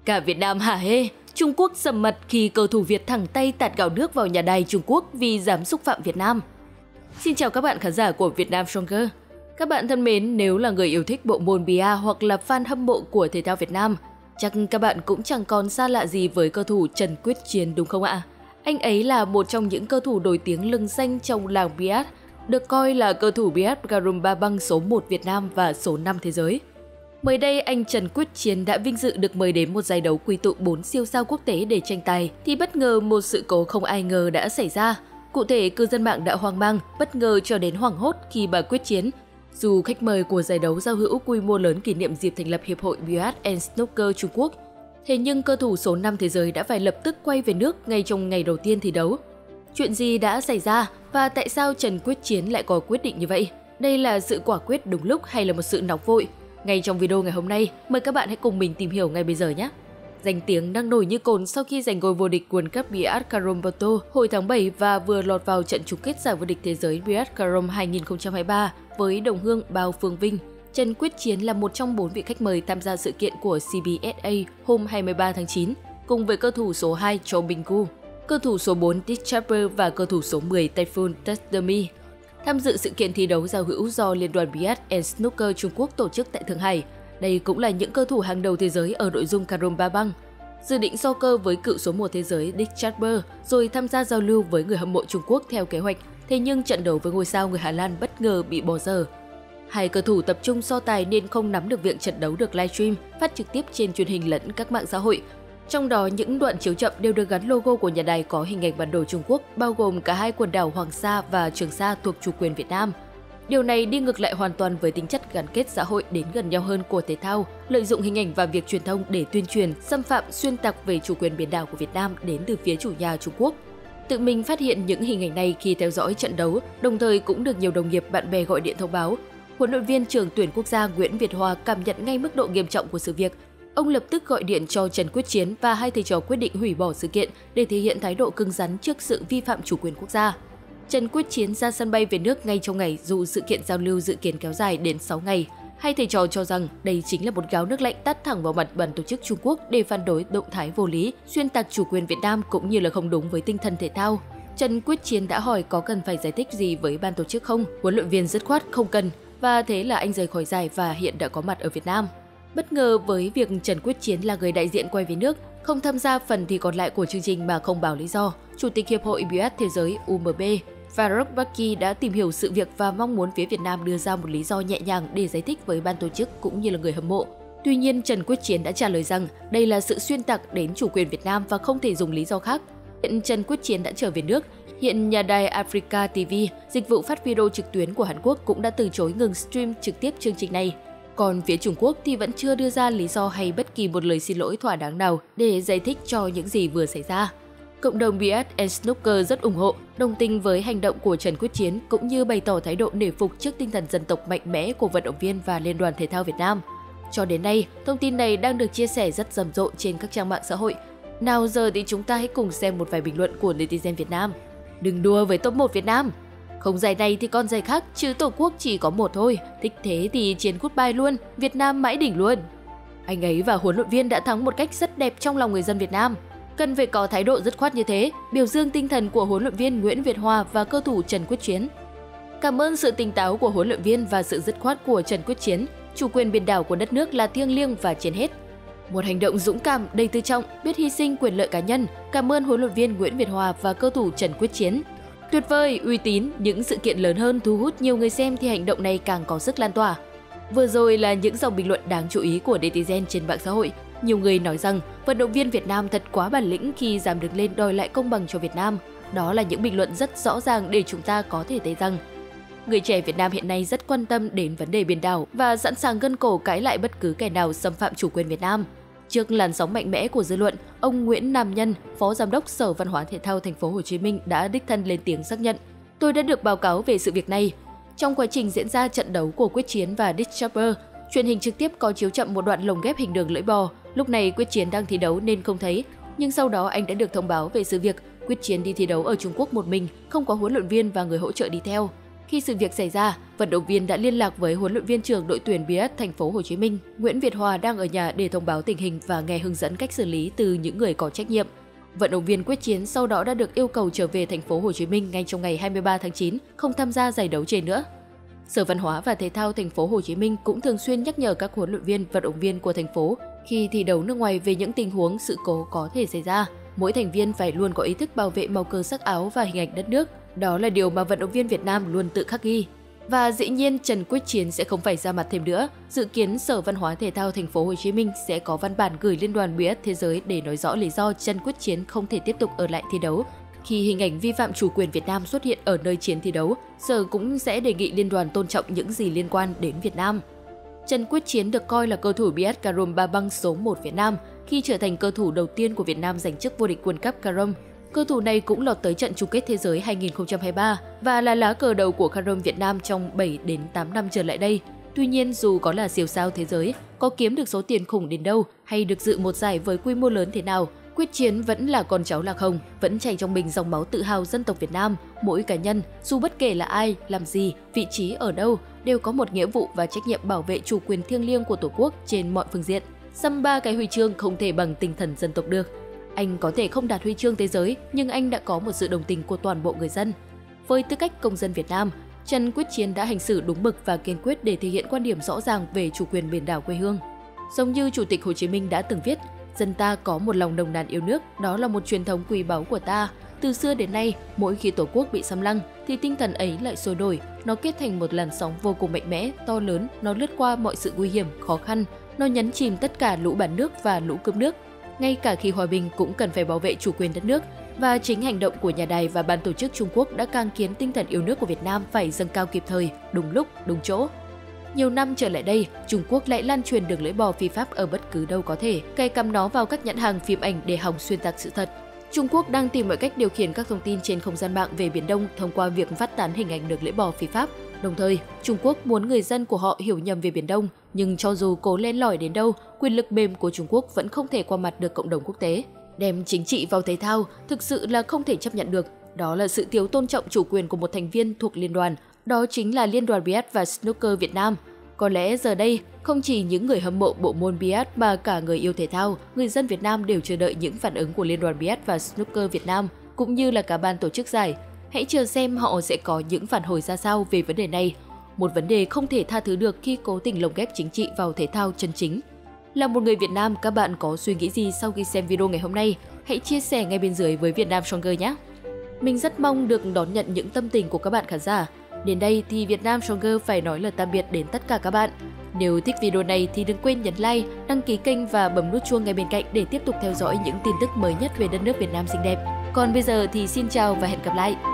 Cả Việt Nam hả hê, Trung Quốc sầm mặt khi cầu thủ Việt thẳng tay tạt gạo nước vào nhà đài Trung Quốc vì dám xúc phạm Việt Nam. Xin chào các bạn khán giả của Việt Nam Stronger. Các bạn thân mến, nếu là người yêu thích bộ môn bia hoặc là fan hâm mộ của thể thao Việt Nam, chắc các bạn cũng chẳng còn xa lạ gì với cầu thủ Trần Quyết Chiến đúng không ạ? Anh ấy là một trong những cầu thủ nổi tiếng lừng danh trong làng bia, được coi là cầu thủ bia Carom Ba Băng số 1 Việt Nam và số 5 thế giới. Mới đây, anh Trần Quyết Chiến đã vinh dự được mời đến một giải đấu quy tụ 4 siêu sao quốc tế để tranh tài, thì bất ngờ một sự cố không ai ngờ đã xảy ra. Cụ thể, cư dân mạng đã hoang mang, bất ngờ cho đến hoảng hốt khi bà Quyết Chiến, dù khách mời của giải đấu giao hữu quy mô lớn kỷ niệm dịp thành lập Hiệp hội Billard and Snooker Trung Quốc. Thế nhưng cầu thủ số 5 thế giới đã phải lập tức quay về nước ngay trong ngày đầu tiên thi đấu. Chuyện gì đã xảy ra và tại sao Trần Quyết Chiến lại có quyết định như vậy? Đây là sự quả quyết đúng lúc hay là một sự nóng vội? Ngay trong video ngày hôm nay, mời các bạn hãy cùng mình tìm hiểu ngay bây giờ nhé! Danh tiếng đang nổi như cồn sau khi giành ngôi vô địch World Cup Billard Carom Porto hồi tháng 7 và vừa lọt vào trận chung kết giải vô địch thế giới Billard Carom 2023 với đồng hương Bao Phương Vinh. Trần Quyết Chiến là một trong 4 vị khách mời tham gia sự kiện của CBSA hôm 23 tháng 9, cùng với cầu thủ số 2 Cho Binggu, cầu thủ số 4 Dick Chapper và cầu thủ số 10 Typhoon Testami. Tham dự sự kiện thi đấu giao hữu do Liên đoàn Billard and Snooker Trung Quốc tổ chức tại Thượng Hải. Đây cũng là những cầu thủ hàng đầu thế giới ở nội dung Carom Ba Băng. Dự định so cơ với cựu số 1 thế giới Dick Chapper rồi tham gia giao lưu với người hâm mộ Trung Quốc theo kế hoạch. Thế nhưng trận đấu với ngôi sao người Hà Lan bất ngờ bị bỏ dở. Hai cầu thủ tập trung so tài nên không nắm được việc trận đấu được livestream, phát trực tiếp trên truyền hình lẫn các mạng xã hội. Trong đó, những đoạn chiếu chậm đều được gắn logo của nhà đài có hình ảnh bản đồ Trung Quốc, bao gồm cả hai quần đảo Hoàng Sa và Trường Sa thuộc chủ quyền Việt Nam. Điều này đi ngược lại hoàn toàn với tính chất gắn kết xã hội đến gần nhau hơn của thể thao, lợi dụng hình ảnh và việc truyền thông để tuyên truyền, xâm phạm, xuyên tạc về chủ quyền biển đảo của Việt Nam đến từ phía chủ nhà Trung Quốc. Tự mình phát hiện những hình ảnh này khi theo dõi trận đấu, đồng thời cũng được nhiều đồng nghiệp bạn bè gọi điện thông báo. Huấn luyện viên trưởng tuyển quốc gia Nguyễn Việt Hòa cảm nhận ngay mức độ nghiêm trọng của sự việc. Ông lập tức gọi điện cho Trần Quyết Chiến và hai thầy trò quyết định hủy bỏ sự kiện để thể hiện thái độ cứng rắn trước sự vi phạm chủ quyền quốc gia. Trần Quyết Chiến ra sân bay về nước ngay trong ngày dù sự kiện giao lưu dự kiến kéo dài đến 6 ngày. Hai thầy trò cho rằng đây chính là một gáo nước lạnh tát thẳng vào mặt ban tổ chức Trung Quốc để phản đối động thái vô lý, xuyên tạc chủ quyền Việt Nam cũng như là không đúng với tinh thần thể thao. Trần Quyết Chiến đã hỏi có cần phải giải thích gì với ban tổ chức không? Huấn luyện viên dứt khoát không cần, và thế là anh rời khỏi giải và hiện đã có mặt ở Việt Nam. Bất ngờ với việc Trần Quyết Chiến là người đại diện quay về nước, không tham gia phần thi còn lại của chương trình mà không báo lý do, Chủ tịch Hiệp hội Billard Thế giới UMB Farrokh Baki đã tìm hiểu sự việc và mong muốn phía Việt Nam đưa ra một lý do nhẹ nhàng để giải thích với ban tổ chức cũng như là người hâm mộ. Tuy nhiên, Trần Quyết Chiến đã trả lời rằng đây là sự xuyên tạc đến chủ quyền Việt Nam và không thể dùng lý do khác. Hiện Trần Quyết Chiến đã trở về nước. Hiện nhà đài Africa TV, dịch vụ phát video trực tuyến của Hàn Quốc cũng đã từ chối ngừng stream trực tiếp chương trình này. Còn phía Trung Quốc thì vẫn chưa đưa ra lý do hay bất kỳ một lời xin lỗi thỏa đáng nào để giải thích cho những gì vừa xảy ra. Cộng đồng Billard and Snooker rất ủng hộ, đồng tình với hành động của Trần Quyết Chiến cũng như bày tỏ thái độ nể phục trước tinh thần dân tộc mạnh mẽ của vận động viên và Liên đoàn Thể thao Việt Nam. Cho đến nay, thông tin này đang được chia sẻ rất rầm rộ trên các trang mạng xã hội. Nào giờ thì chúng ta hãy cùng xem một vài bình luận của netizen Việt Nam. Đừng đùa với top 1 Việt Nam. Không giải này thì con giải khác, chứ Tổ quốc chỉ có một thôi. Thích thế thì chiến goodbye luôn, Việt Nam mãi đỉnh luôn. Anh ấy và huấn luyện viên đã thắng một cách rất đẹp trong lòng người dân Việt Nam. Cần phải có thái độ dứt khoát như thế, biểu dương tinh thần của huấn luyện viên Nguyễn Việt Hòa và cầu thủ Trần Quyết Chiến. Cảm ơn sự tỉnh táo của huấn luyện viên và sự dứt khoát của Trần Quyết Chiến. Chủ quyền biển đảo của đất nước là thiêng liêng và trên hết. Một hành động dũng cảm, đầy tự trọng, biết hy sinh quyền lợi cá nhân. Cảm ơn huấn luyện viên Nguyễn Việt Hòa và cầu thủ Trần Quyết Chiến. Tuyệt vời, uy tín, những sự kiện lớn hơn thu hút nhiều người xem thì hành động này càng có sức lan tỏa. Vừa rồi là những dòng bình luận đáng chú ý của netizen trên mạng xã hội. Nhiều người nói rằng vận động viên Việt Nam thật quá bản lĩnh khi dám đứng lên đòi lại công bằng cho Việt Nam. Đó là những bình luận rất rõ ràng để chúng ta có thể thấy rằng người trẻ Việt Nam hiện nay rất quan tâm đến vấn đề biển đảo và sẵn sàng gân cổ cãi lại bất cứ kẻ nào xâm phạm chủ quyền Việt Nam. Trước làn sóng mạnh mẽ của dư luận, ông Nguyễn Nam Nhân, Phó Giám đốc Sở Văn hóa Thể thao Thành phố Hồ Chí Minh đã đích thân lên tiếng xác nhận: "Tôi đã được báo cáo về sự việc này. Trong quá trình diễn ra trận đấu của Quyết Chiến và Dick Chapper, truyền hình trực tiếp có chiếu chậm một đoạn lồng ghép hình đường lưỡi bò. Lúc này Quyết Chiến đang thi đấu nên không thấy, nhưng sau đó anh đã được thông báo về sự việc. Quyết Chiến đi thi đấu ở Trung Quốc một mình, không có huấn luyện viên và người hỗ trợ đi theo. Khi sự việc xảy ra, vận động viên đã liên lạc với huấn luyện viên trưởng đội tuyển bia thành phố Hồ Chí Minh, Nguyễn Việt Hòa đang ở nhà để thông báo tình hình và nghe hướng dẫn cách xử lý từ những người có trách nhiệm. Vận động viên Quyết Chiến sau đó đã được yêu cầu trở về thành phố Hồ Chí Minh ngay trong ngày 23 tháng 9, không tham gia giải đấu trên nữa. Sở Văn hóa và Thể thao thành phố Hồ Chí Minh cũng thường xuyên nhắc nhở các huấn luyện viên, vận động viên của thành phố khi thi đấu nước ngoài về những tình huống sự cố có thể xảy ra. Mỗi thành viên phải luôn có ý thức bảo vệ màu cờ sắc áo và hình ảnh đất nước. Đó là điều mà vận động viên Việt Nam luôn tự khắc ghi. Và dĩ nhiên Trần Quyết Chiến sẽ không phải ra mặt thêm nữa. Dự kiến Sở Văn hóa Thể thao thành phố Hồ Chí Minh sẽ có văn bản gửi Liên đoàn bia thế giới để nói rõ lý do Trần Quyết Chiến không thể tiếp tục ở lại thi đấu. Khi hình ảnh vi phạm chủ quyền Việt Nam xuất hiện ở nơi Chiến thi đấu, Sở cũng sẽ đề nghị liên đoàn tôn trọng những gì liên quan đến Việt Nam. Trần Quyết Chiến được coi là cầu thủ bia carom ba băng số 1 Việt Nam khi trở thành cầu thủ đầu tiên của Việt Nam giành chức vô địch World Cup carom. Cầu thủ này cũng lọt tới trận chung kết thế giới 2023 và là lá cờ đầu của carom Việt Nam trong 7 đến 8 năm trở lại đây. Tuy nhiên, dù có là siêu sao thế giới, có kiếm được số tiền khủng đến đâu hay được dự một giải với quy mô lớn thế nào, Quyết Chiến vẫn là con cháu Lạc Hồng, vẫn chảy trong mình dòng máu tự hào dân tộc Việt Nam. Mỗi cá nhân, dù bất kể là ai, làm gì, vị trí ở đâu, đều có một nghĩa vụ và trách nhiệm bảo vệ chủ quyền thiêng liêng của Tổ quốc trên mọi phương diện. Xăm 3 cái huy chương không thể bằng tinh thần dân tộc được. Anh có thể không đạt huy chương thế giới, nhưng anh đã có một sự đồng tình của toàn bộ người dân. Với tư cách công dân Việt Nam, Trần Quyết Chiến đã hành xử đúng mực và kiên quyết để thể hiện quan điểm rõ ràng về chủ quyền biển đảo quê hương. Giống như Chủ tịch Hồ Chí Minh đã từng viết, dân ta có một lòng nồng nàn yêu nước, đó là một truyền thống quý báu của ta. Từ xưa đến nay, mỗi khi Tổ quốc bị xâm lăng thì tinh thần ấy lại sôi nổi, nó kết thành một làn sóng vô cùng mạnh mẽ, to lớn, nó lướt qua mọi sự nguy hiểm, khó khăn, nó nhấn chìm tất cả lũ bán nước và lũ cướp nước. Ngay cả khi hòa bình cũng cần phải bảo vệ chủ quyền đất nước, và chính hành động của nhà đài và ban tổ chức Trung Quốc đã càng khiến tinh thần yêu nước của Việt Nam phải dâng cao kịp thời, đúng lúc, đúng chỗ. Nhiều năm trở lại đây, Trung Quốc lại lan truyền đường lưỡi bò phi pháp ở bất cứ đâu có thể, cài cắm nó vào các nhãn hàng phim ảnh để hòng xuyên tạc sự thật. Trung Quốc đang tìm mọi cách điều khiển các thông tin trên không gian mạng về Biển Đông thông qua việc phát tán hình ảnh đường lưỡi bò phi pháp. Đồng thời, Trung Quốc muốn người dân của họ hiểu nhầm về Biển Đông, nhưng cho dù cố len lỏi đến đâu, quyền lực mềm của Trung Quốc vẫn không thể qua mặt được cộng đồng quốc tế. Đem chính trị vào thể thao thực sự là không thể chấp nhận được. Đó là sự thiếu tôn trọng chủ quyền của một thành viên thuộc liên đoàn, đó chính là Liên đoàn Billard và Snooker Việt Nam. Có lẽ giờ đây, không chỉ những người hâm mộ bộ môn billard mà cả người yêu thể thao, người dân Việt Nam đều chờ đợi những phản ứng của Liên đoàn Billard và Snooker Việt Nam, cũng như là cả ban tổ chức giải. Hãy chờ xem họ sẽ có những phản hồi ra sao về vấn đề này. Một vấn đề không thể tha thứ được khi cố tình lồng ghép chính trị vào thể thao chân chính. Là một người Việt Nam, các bạn có suy nghĩ gì sau khi xem video ngày hôm nay? Hãy chia sẻ ngay bên dưới với Việt Nam Stronger nhé! Mình rất mong được đón nhận những tâm tình của các bạn khán giả. Đến đây thì Việt Nam Stronger phải nói lời tạm biệt đến tất cả các bạn. Nếu thích video này thì đừng quên nhấn like, đăng ký kênh và bấm nút chuông ngay bên cạnh để tiếp tục theo dõi những tin tức mới nhất về đất nước Việt Nam xinh đẹp. Còn bây giờ thì xin chào và hẹn gặp lại!